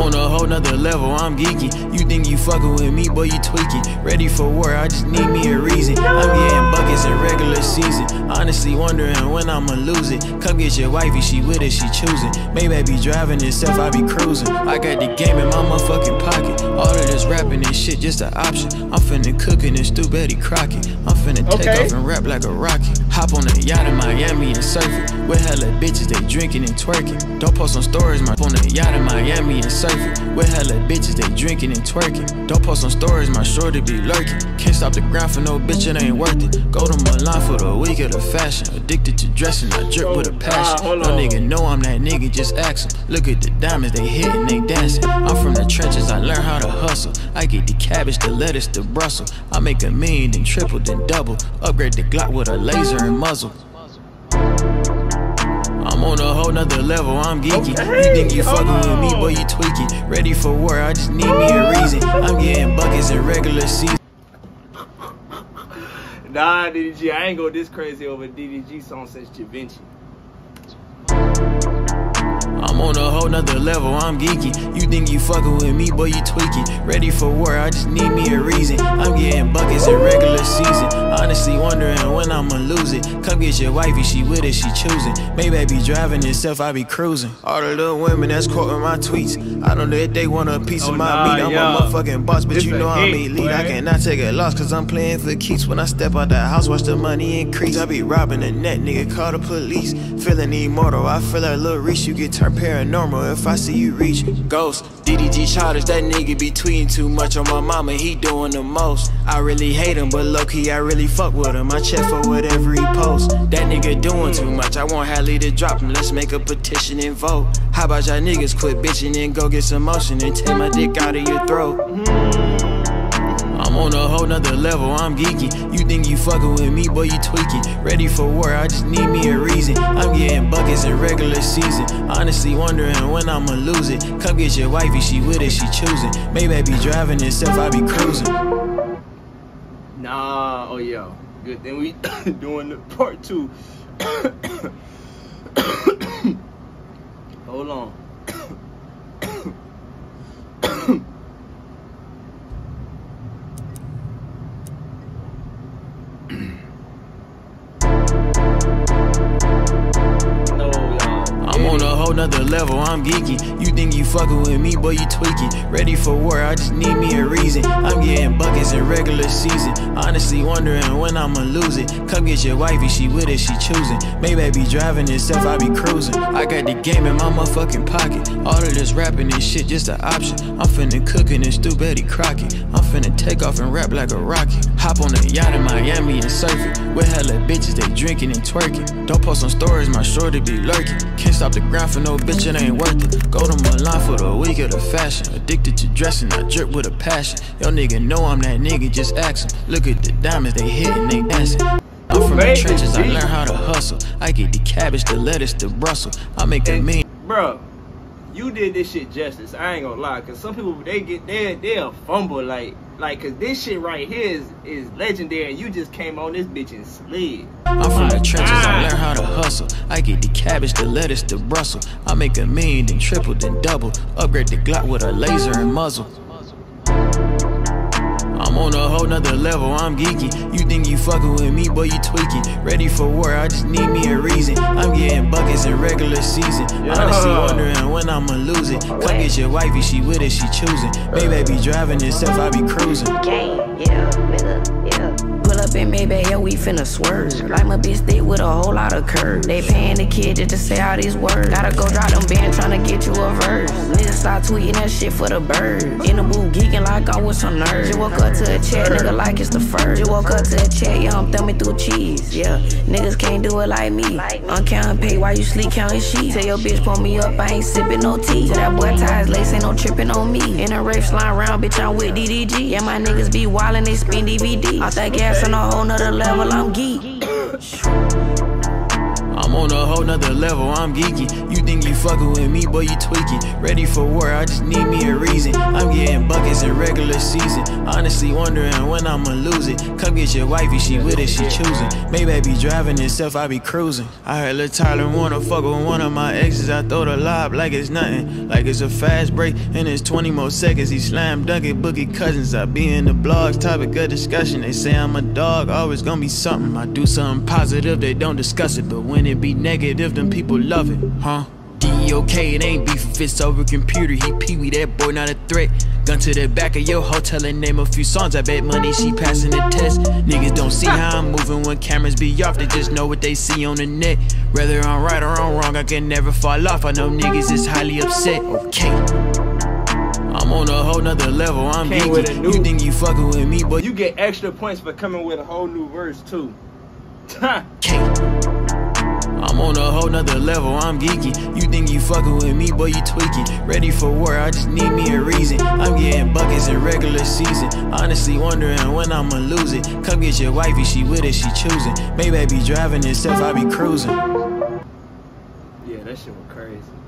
on a whole nother level, I'm geeky. You think you fucking with me, boy, you tweaking. Ready for war, I just need me a reason. I'm getting buckets in regular season. Honestly wondering when I'ma lose it. Come get your wifey, she with it, she choosing. Maybe I be driving itself, I be cruising. I got the game in my motherfucking pocket. All of this rapping and shit just an option. I'm finna cook in this stew, Betty Crockett. I'm finna take off and rap like a rocket. Hop on a yacht in Miami and surf it. With hella bitches, they drinking and twerking. Don't post on stories, my on a yacht in Miami and surf it. With hella bitches, they drinking and twerking. Don't post on stories, my shorty be lurking. Can't stop the grind for no bitch, it ain't worth it. Go to Milan for the week of the fashion. Addicted to dressing, I drip with a passion. No nigga know I'm that nigga, just ask him. Look at the diamonds, they hitting, they dancing. I'm from the trenches, I learn how to hustle. I get the cabbage, the lettuce, the Brussels. I make a million, then triple, then double. Upgrade the Glock with a laser and muzzle. I'm on a whole nother level, I'm geeky. You think you fucking with me, boy, you tweaking. Ready for war, I just need me a reason. I'm getting buckets in regular season. Nah, DDG, I ain't go this crazy over DDG song since Da Vinci. I'm on a whole nother level, I'm geeky. You think you fucking with me, boy, you tweaking. Ready for war, I just need me a reason. I'm getting buckets in regular season. Honestly wondering when I'ma lose it. Come get your wifey, she with it, she choosing. Maybe I be driving itself, I be cruising. All the little women that's quoting my tweets, I don't know if they want a piece of my meat. I'm a motherfucking boss, but you know I'm elite. I cannot take a loss, cause I'm playing for keeps. When I step out the house, watch the money increase. I be robbing the net, nigga, call the police. Feeling immortal, I feel like Lil Reese. You get turned paranormal if I see you reach. Ghost, DDG childish, that nigga be tweeting too much on my mama, he doing the most. I really hate him, but low-key I really fuck with him. I check for whatever he posts. That nigga doing too much, I want Hadley to drop him. Let's make a petition and vote. How about y'all niggas quit bitching and go get some motion and take my dick out of your throat? I'm on a whole nother level, I'm geeky. You think you fucking with me, boy, you tweaking. Ready for war, I just need me a reason. I'm getting buckets in regular season. Honestly wondering when I'ma lose it. Come get your wifey, she with it, she choosing. Maybe I be driving itself, I be cruising. Nah, oh yeah. Good thing we doing the part 2. Hold on. I'm on a whole nother level, I'm geeky. You think you fucking with me, boy, you tweaking. Ready for war, I just need me a reason. I'm getting buckets in regular season. Honestly wondering when I'ma lose it. Come get your wifey, she with it, she choosing. Maybe I be driving itself, I be cruising. I got the game in my motherfucking pocket. All of this rapping and shit just an option. I'm finna cook in this stew, Betty Crockett. I'm finna take off and rap like a rocket. Hop on a yacht in Miami and surf it. With hella bitches, they drinking and twerking. Don't post on stories, my shorty be lurking. Can't stop the grind for no bitch, it ain't worth it. Go to Milan for the week of the fashion. Addicted to dressing, I drip with a passion. Yo nigga know I'm that nigga, just ask him. Look at the diamonds, they hitting, they dancing. I'm from the trenches, I learn how to hustle. I get the cabbage, the lettuce, the Brussels. I make a million. Bro, you did this shit justice, I ain't gonna lie. Cause some people, they'll fumble like cause this shit right here is legendary. And you just came on this bitch and slid. I'm from the trenches, I learn how to hustle. I get the cabbage, the lettuce, the Brussels. I make a million, then triple, then double. Upgrade the Glock with a laser and muzzle. I'm on a whole nother level, I'm geeky. You think you fucking with me, boy, you tweaking. Ready for war, I just need me a reason. I'm getting buckets in regular season. Honestly wondering when I'ma lose it. Come get your wifey, she with it, she choosing. Maybe I be driving itself, I be cruising. Yeah, nigga, yeah. Pull up in Maybach, yeah, we finna swerve. Like my bitch thick with a whole lot of curve. They paying the kid just to say all these words. Gotta go drop them bands tryna get you a verse. Niggas start tweeting that shit for the birds. In the booth geeking like I'm with some nerds. Just woke up to a chat, nigga, like it's the first. Just woke up to a chat, yeah, I'm thumbing through cheese. Yeah, niggas can't do it like me. I'm counting pay while you sleep counting sheets. Tell your bitch pull me up, I ain't sipping no tea. Tell that boy tie his lace, ain't no tripping on me. In a rape slime round, bitch, I'm with DDG. Yeah, my niggas be wildin', they spin DVD. I think gas on a whole nother level, I'm geek. I'm on a whole nother level, I'm geeking. You think you fucking with me, boy, you tweaking. Ready for war, I just need me a reason. I'm getting buckets in regular season. Honestly wondering when I'ma lose it. Come get your wifey, she with it, she choosing. Maybe I be driving itself, I be cruising. I heard Lil Tyler wanna fuck with one of my exes. I throw the lob like it's nothing, like it's a fast break and it's 20 more seconds. He slam dunk it, Boogie Cousins. I be in the blogs, topic of discussion. They say I'm a dog, always gonna be something. I do something positive, they don't discuss it. But when it be negative, then people love it, huh? DDG, it ain't beef if it's over computer. He pee-wee, that boy not a threat. Gun to the back of your hotel and name a few songs. I bet money she passing the test. Niggas don't see how I'm moving when cameras be off. They just know what they see on the net. Whether I'm right or I'm wrong, I can never fall off. I know niggas is highly upset. Okay, I'm on a whole nother level, I'm geeking. You think you fucking with me, but you get extra points for coming with a whole new verse too. I'm on a whole nother level, I'm geeking. You think you fucking with me, boy, you tweaking. Ready for war, I just need me a reason. I'm getting buckets in regular season. Honestly wondering when I'ma lose it. Come get your wifey, she with it, she choosing. Maybe I be driving itself, I be cruising. Yeah, that shit was crazy.